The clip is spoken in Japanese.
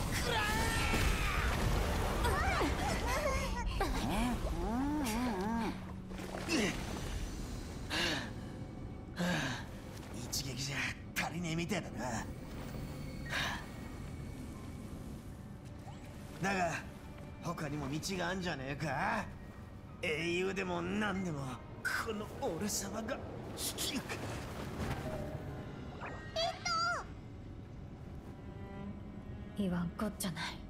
一撃じゃ足りねえみたいだな。だが他にも道があんじゃねえか。英雄でも何でもこの俺様が引き受け。 言わんこっちゃない。